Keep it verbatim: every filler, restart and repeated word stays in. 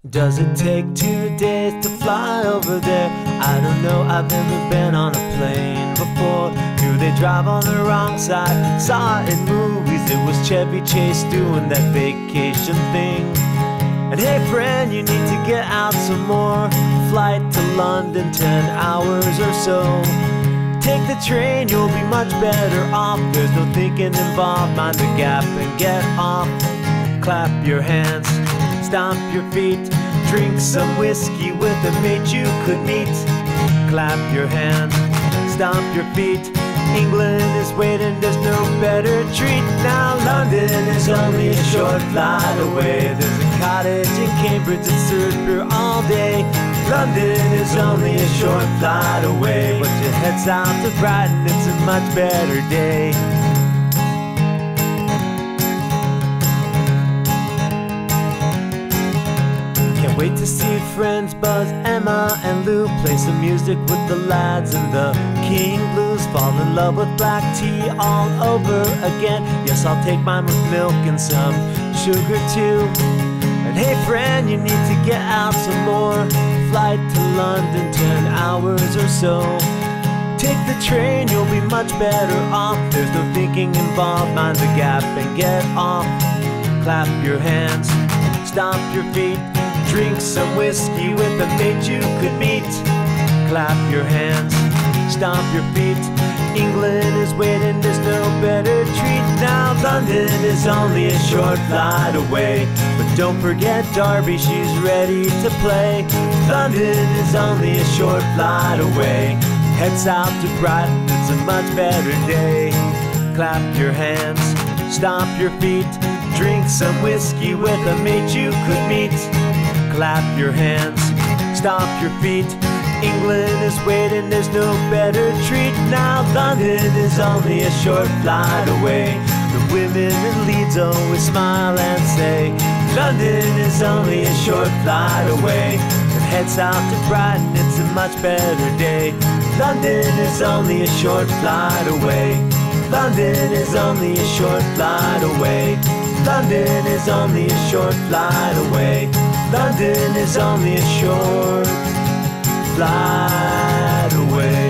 Does it take two days to fly over there? I don't know, I've never been on a plane before. Do they drive on the wrong side? Saw it in movies, it was Chevy Chase doing that vacation thing. And hey friend, you need to get out some more. Flight to London, ten hours or so. Take the train, you'll be much better off. There's no thinking involved, mind the gap and get off. Clap your hands, stomp your feet, drink some whiskey with a mate you could meet. Clap your hands, stomp your feet, England is waiting, there's no better treat. Now London is only a short flight away. There's a cottage in Cambridge that serves beer all day. London is only a short flight away, but you head south to Brighton, it's a much better day. Can't wait to see friends Buzz, Emma and Lou, play some music with the lads in the King Blues, fall in love with black tea all over again. Yes, I'll take mine with milk and some sugar too. And hey friend, you need to get out some more. Flight to London, ten hours or so. Take the train, you'll be much better off. There's no thinking involved, mind the gap and get off. Clap your hands, stomp your feet, drink some whiskey with a mate you could meet. Clap your hands, stomp your feet, England is waiting, there's no better treat. Now London is only a short flight away, but don't forget Derby, she's ready to play. London is only a short flight away. Head south to Brighton, it's a much better day. Clap your hands, stomp your feet, drink some whiskey with a mate you could meet. Clap your hands, stomp your feet, England is waiting, there's no better treat. Now London is only a short flight away. The women in Leeds always smile and say, London is only a short flight away. And head south to Brighton, it's a much better day. London is only a short flight away. London is only a short flight away. London is only a short flight away. London is only a short flight away.